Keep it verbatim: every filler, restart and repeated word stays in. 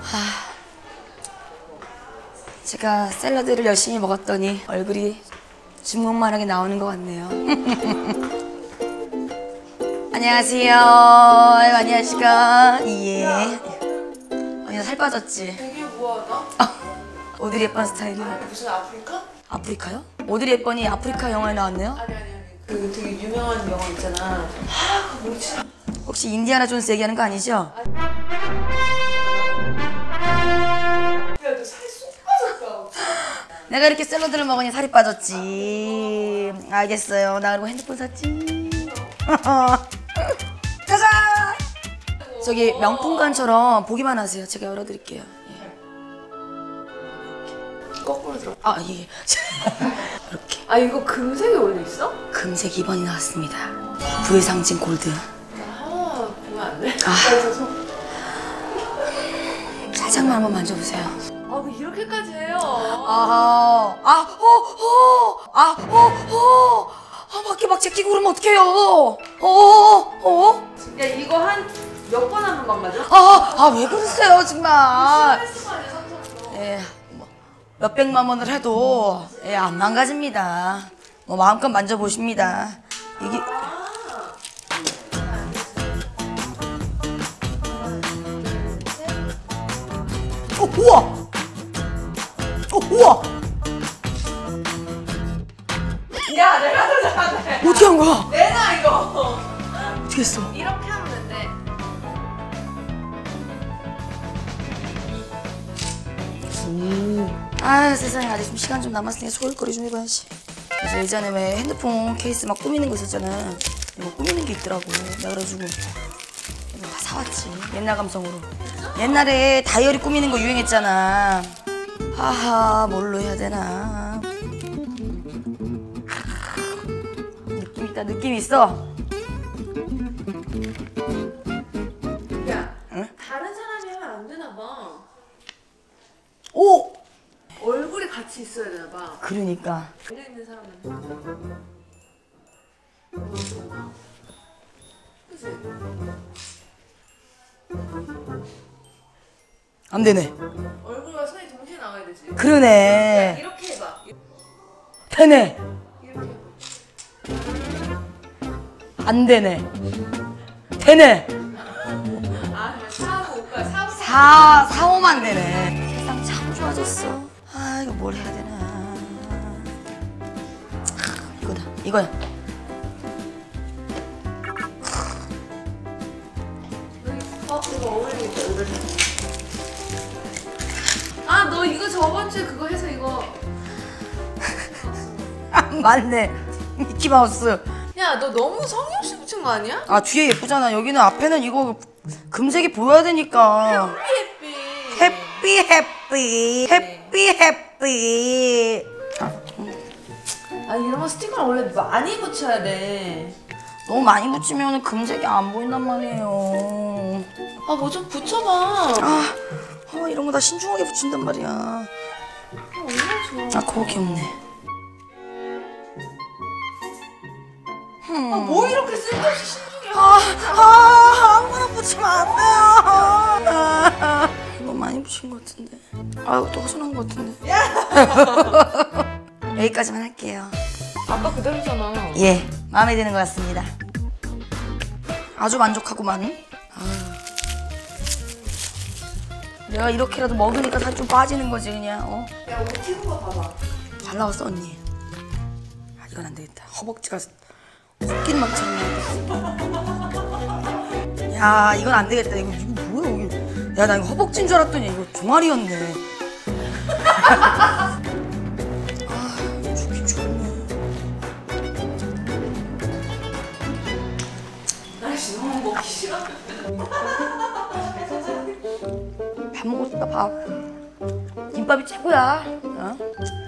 아, 제가 샐러드를 열심히 먹었더니 얼굴이 중국만하게 나오는 것 같네요. 안녕하세요. 아이고, 안녕하십니까. 예. 아니, 살 빠졌지? 되게 우아하다. 아, 오드리 헵번 스타일이야. 무슨 아프리카? 아프리카요? 오드리 헵번이 아프리카 영화에 나왔네요? 아니 아니 아니. 그 되게 유명한 영화 있잖아. 아, 그 뭐지? 혹시 인디아나 존스 얘기하는 거 아니죠? 야, 너 살 쏙 빠졌다. 내가 이렇게 샐러드를 먹으니 살이 빠졌지. 알겠어요. 나 그리고 핸드폰 샀지. 가자! 저기 명품관처럼 보기만 하세요. 제가 열어드릴게요. 예. 거꾸로 들어. 아, 예. 이렇게. 아, 이거 금색에 원래 있어? 금색 이 번이 나왔습니다. 부의 상징 골드. 아, 보면 안 돼? 아. 그래서 손. 살짝만 한번 만져보세요. 아, 그 이렇게까지 해요. 아, 아, 호, 호, 아, 호, 호. 아, 밖에 막 제끼고 그러면 어떡해요? 어, 어? 야, 이거 한 몇 번 하면 망가져? 아, 아, 왜 그러세요, 정말. 했을 거 아니야, 삼성도. 예, 뭐, 몇백만 원을 해도, 예, 안 망가집니다. 뭐, 마음껏 만져보십니다. 이게. 어, 우와! 어, 우와! 야, 내가 더 잘하네. 어떻게 한 거야? 내놔, 이거. 어떻게 했어? 이렇게 하면 된대. 아, 세상에, 아직 좀 시간 좀 남았으니까 소일거리 좀 해봐야지. 그래서 예전에 왜 핸드폰 케이스 막 꾸미는 거 있었잖아. 이거 꾸미는 게 있더라고. 내가 그래가지고 이거 다 사왔지. 옛날 감성으로. 옛날에 다이어리 꾸미는 거 유행했잖아. 하하, 뭘로 해야 되나. 느낌 있다, 느낌 있어. 야, 응? 다른 사람이 하면 안 되나 봐. 오! 얼굴이 같이 있어야 되나 봐. 그러니까. 걸려 있는 사람은. 그치? 안 되네. 얼굴과 손이 동시에 나와야 되지. 그러네. 이렇게 해봐. 되네. 이렇게 해봐. 안 되네. 되네. 아, 그냥 사하고 올까? 사하고 사, 사오만 되네. 세상 참 좋아졌어. 아, 이거 뭘 해야 되나. 아, 이거다, 이거야. 어, 이거 어울리겠다, 오늘. 아, 너 이거 저번 주에 그거 해서 이거. 아, 맞네. 미키마우스. 야, 너 너무 성형씨 붙인 거 아니야? 아, 뒤에 예쁘잖아. 여기는 앞에는 이거 금색이 보여야 되니까. 햇빛. 해피, 해피. 해피, 해피. 아, 이런 거 스티커를 원래 많이 붙여야 돼. 너무 많이 붙이면 금색이 안 보인단 말이에요. 아, 뭐 좀 붙여봐. 아, 아, 이런 거 다 신중하게 붙인단 말이야. 아, 얼마나 좋아. 아, 그거 귀엽네. 아, 뭐 이렇게 쓸데없이 신중해. 아, 아, 아무거나 붙이면 안 돼요. 아, 너무 많이 붙인 것 같은데. 아, 이것도 허전한 것 같은데. 여기까지만 할게요. 아까 그대로잖아. 예, 마음에 드는 것 같습니다. 아주 만족하구만. 아, 내가 이렇게라도 먹으니까 살 좀 빠지는 거지 그냥. 어? 야, 우리 튀는 거 봐봐. 잘 나왔어 언니. 아, 이건 안 되겠다. 허벅지가 섞이는 맛처럼 나왔어. 야, 이건 안 되겠다. 이거 이거 뭐야 이거. 야, 나 이거 허벅지인 줄 알았더니 이거 종아리였네. 아, 좋긴 좋네. 날씨 너무 먹기 싫어. 밥 먹고 싶다 밥. 김밥이 최고야. 어?